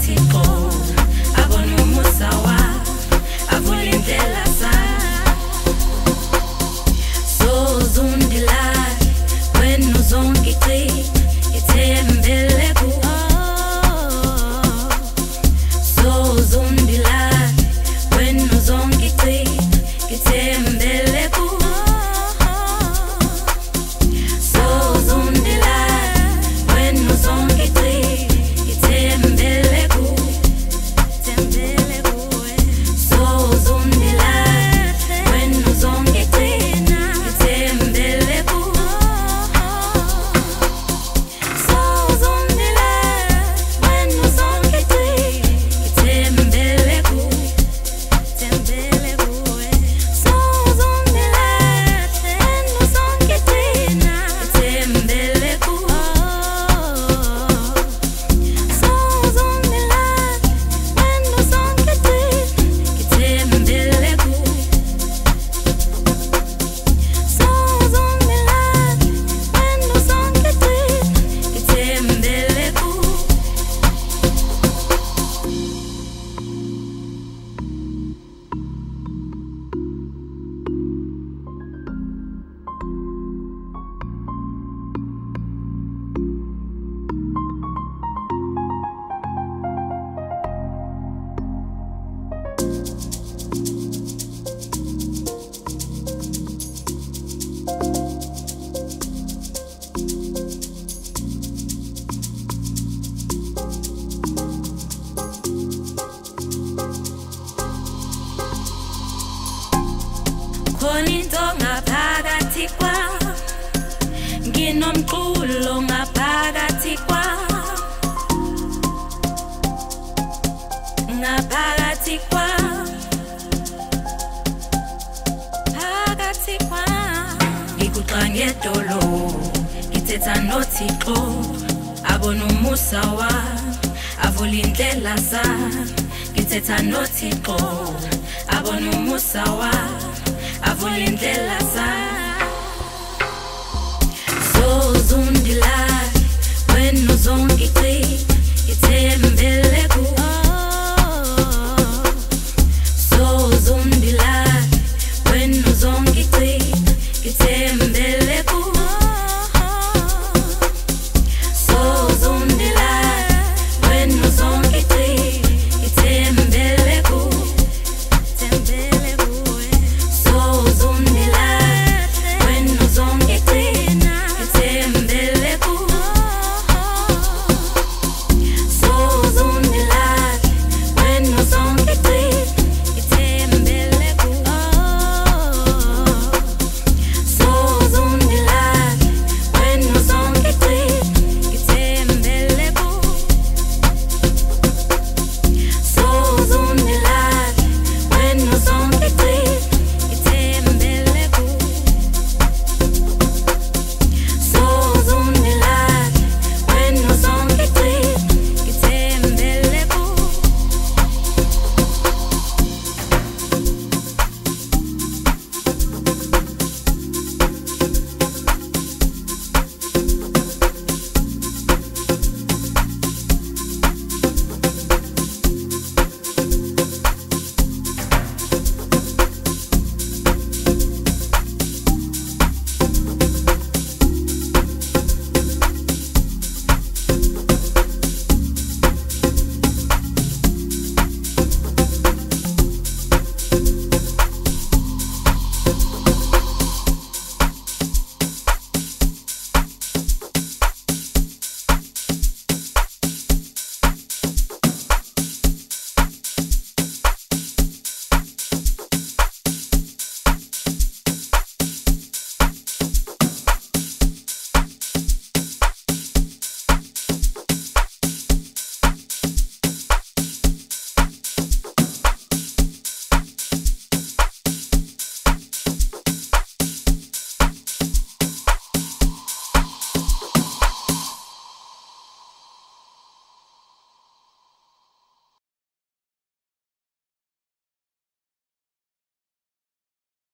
nothixo abona umusa wa avula indlela sozundila wena uzongici ithembele kuwe sozundila wena uzongici ithembele kuwe sozundila wena uzongici ithembele kuwe tembele kuwe sozundila wena uzongici ithembele kuwe sozundila wena uzongici ithembele kuwe tembele kuwe sozundila wena uzongici ithembele kuwe sozundila wena uzongici ithembele kuwe sozundila wena uzongici ithembele kuwe khona into ngaphakathi kwami nginomculo ngaphakathi kwami ngaphakathi kwami phakathi kwami ngikuqange edolo ngithetha nothixo abona umusa wami avula indlela zami ngithetha nothixo abona umusa wami avula indlela zami sozundila wena uzongici ithembele